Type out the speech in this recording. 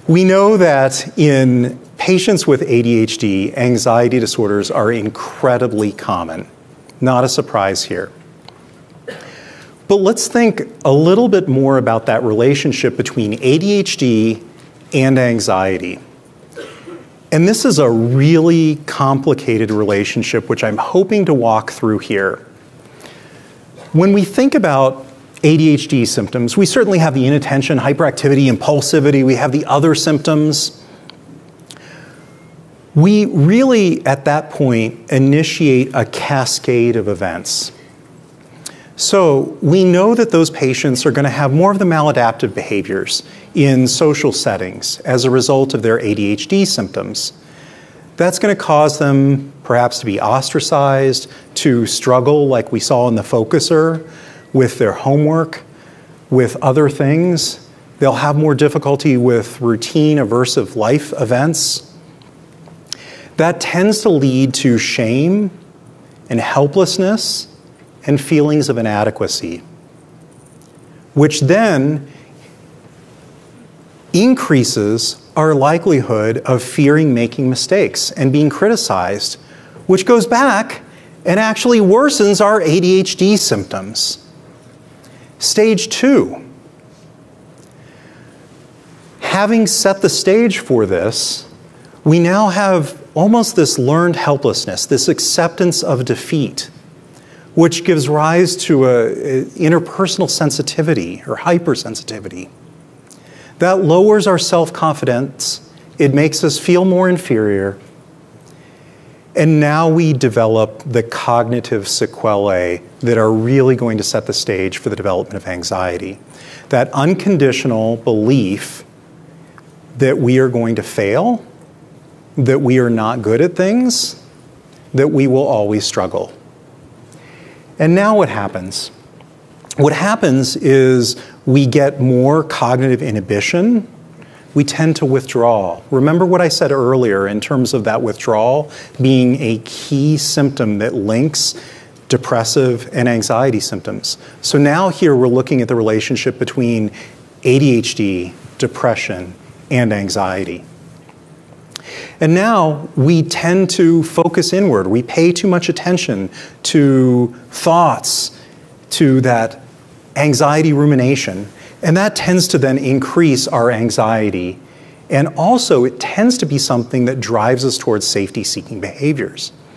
We know that in patients with ADHD, anxiety disorders are incredibly common. Not a surprise here. But let's think a little bit more about that relationship between ADHD and anxiety. And this is a really complicated relationship, which I'm hoping to walk through here. When we think about ADHD symptoms, we certainly have the inattention, hyperactivity, impulsivity, we have the other symptoms. We really, at that point, initiate a cascade of events. So we know that those patients are going to have more of the maladaptive behaviors in social settings as a result of their ADHD symptoms. That's going to cause them perhaps to be ostracized, to struggle like we saw in the focuser with their homework, with other things. They'll have more difficulty with routine aversive life events. That tends to lead to shame and helplessness and feelings of inadequacy, which then increases our likelihood of fearing making mistakes and being criticized, which goes back and actually worsens our ADHD symptoms. Stage 2. Having set the stage for this, we now have almost this learned helplessness, this acceptance of defeat, which gives rise to an interpersonal sensitivity or hypersensitivity. That lowers our self-confidence. It makes us feel more inferior. And now we develop the cognitive sequelae that are really going to set the stage for the development of anxiety. That unconditional belief that we are going to fail, that we are not good at things, that we will always struggle. And now what happens? What happens is we get more cognitive inhibition. We tend to withdraw. Remember what I said earlier in terms of that withdrawal being a key symptom that links depressive and anxiety symptoms. So now here we're looking at the relationship between ADHD, depression, and anxiety. And now we tend to focus inward. We pay too much attention to thoughts, to that anxiety rumination, and that tends to then increase our anxiety. And also it tends to be something that drives us towards safety-seeking behaviors.